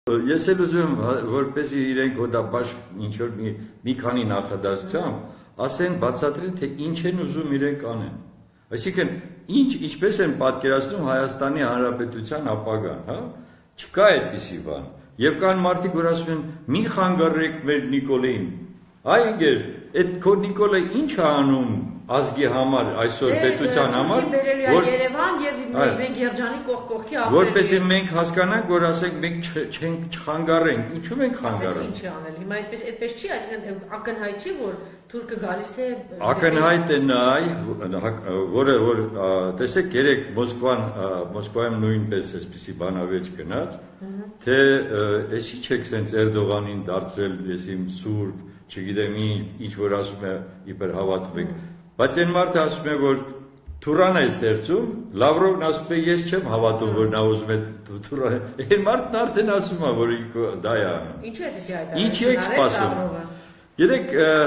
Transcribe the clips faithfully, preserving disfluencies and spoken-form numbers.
Ես էլ ուզում որպեսզի իրենք հոդաբաշխ ինչ որ մի մի քանի նախադասությամբ ասեն բացատրեն թե ինչ են ուզում իրենք անեն։ Այսինքն ինչ ինչպես են պատկերացնում Հայաստանի Հանրապետության ապագան, հա? Չկա այդպիսի բան։ Եվ կան մարդիկ, որ ասում են՝ մի խանգարեք մեր Նիկոլեին։ Այ ընկեր, այդ քո Նիկոլը ինչ է անում ազգի համար, այսօր պետության համար, որ Երևան եւ մենք Երջանի կողք կողքի ապրենք։ Որպեսզի մենք հասկանանք, որ ասենք մենք չենք չխանգարենք, ինչու մենք խանգարենք։ Ինչ է անել։ Հիմա այդպես այդպես չի, այսինքն ակնհայտ չի, որ թուրքը գալիս է։ Ակնհայտ է նա, որը որ տեսեք, երեք Մոսկվան, Մոսկվայում նույնպես էսպիսի բանավեճ գնաց, թե էսի չեք սենց Էրդողանին դարձրել եսիմ սուրբ, չգիտեմ ինչ, ինչ որ ասում է իբր հավատում եք։ Բայց այն մարդը ասում է, որ Թուրան է ստեղծում, Լավրովն ասում է, ես չեմ հավատում, որ նա ուզում է Թուրան։ Այն մարդն արդեն ասում է, որ դա է անում։ Ինչու է դեսի այդ։ Ինչ եք սպասում։ Գիտեք,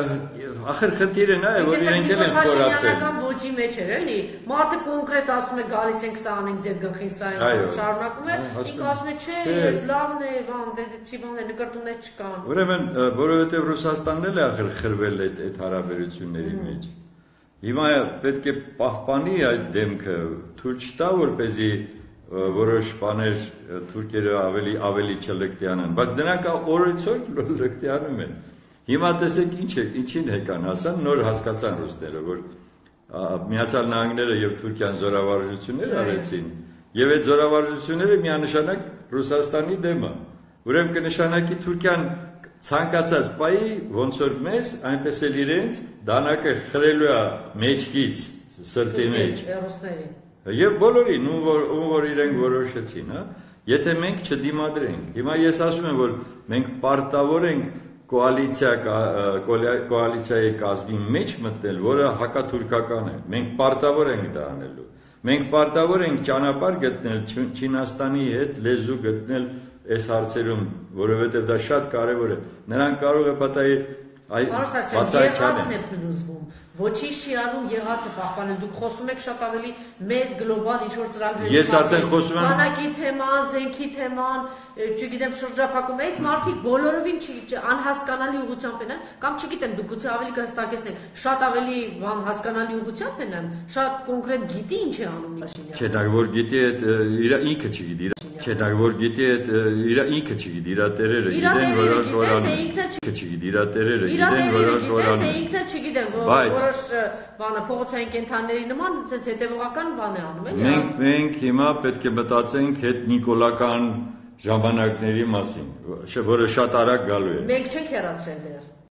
ախր խնդիրը նա է, որ իրենք էլ են խորացել։ Փաշինյանական ոճի մեջ էր, էլի։ Մարդը կոնկրետ ասում է, գալիս ենք սա անենք ձեր գլխին, սա ենք շարունակում է, ինքը ասում է, չէ, ես լավն է, բան, դեպի բան է, նկարտումներ չկան։ Ուրեմն, որովհետև Ռուսաստանն էլ է ախր խրվել այդ այդ հարաբերությունների մեջ։ Հիմա պետք է պահպանի այդ դեմքը, թույլ չտա, որպեսզի որոշ բաներ թուրքերը ավելի ավելի չլկտիանան, բայց դրանք օրից օր լկտիանում են։ Հիմա տեսեք ինչ է, ինչին եկան հասան, նոր հասկացան ռուսները, որ Միացյալ Նահանգները եւ Թուրքիան զորավարժություններ արեցին, եւ այդ զորավարժությունները միանշանակ Ռուսաստանի դեմ են։ Ուրեմն կնշանակի Թուրքիան ցանկացած պայի ոնց որ մեզ, այնպես էլ իրենց դանակը խրելու է մեջքից, սրտի մեջ։ Եվ բոլորին, ում որ ում որ իրենք որոշեցին, հա։ Եթե մենք չդիմադրենք, հիմա ես ասում եմ, որ մենք պարտավոր ենք կոալիցիա կոալիցիայի կազմի մեջ մտնել, որը հակաթուրքական է։ Մենք պարտավոր ենք դա անելու։ Մենք պարտավոր ենք ճանապարհ գտնել Չինաստանի հետ լեզու գտնել այս հարցերում, որովհետև դա շատ կարևոր է։ Նրանք կարող է պատահի այ բացառչան է փլուզվում։ Ոչինչ չի անում եղածը պահպանել։ Դուք խոսում եք շատ ավելի մեծ գլոբալ ինչ-որ ծրագրերի Ես արդեն խոսում եմ բանակի թեման, զենքի թեման, չգիտեմ շրջափակում, այս մարդիկ բոլորովին անհասկանալի ուղղությամբ են, կամ չգիտեմ, դուք գուցե ավելի կհստակեցնեք, շատ ավելի բան հասկանալի ուղղությամբ են, շատ կոնկրետ գիտի ինչ է անում Փաշինյանը։ Չէ, դա որ գիտի այդ իր ինքը չգիտի, չէ, դա որ գիտի այդ իր ինքը չգիտի, իր տերերը գիտեն, որ որան ինքը չգիտի, իր տերերը գիտեն, որ որան ինքը չգիտեմ, որոշ բանը փողոցային կենթանիների նման ցենց հետևողական բան է անում, էլի։ Մենք մենք հիմա պետք է մտածենք հետ նիկոլական ժամանակների մասին, որը շատ արագ գալու է։ Մենք չենք հեռացրել դեռ։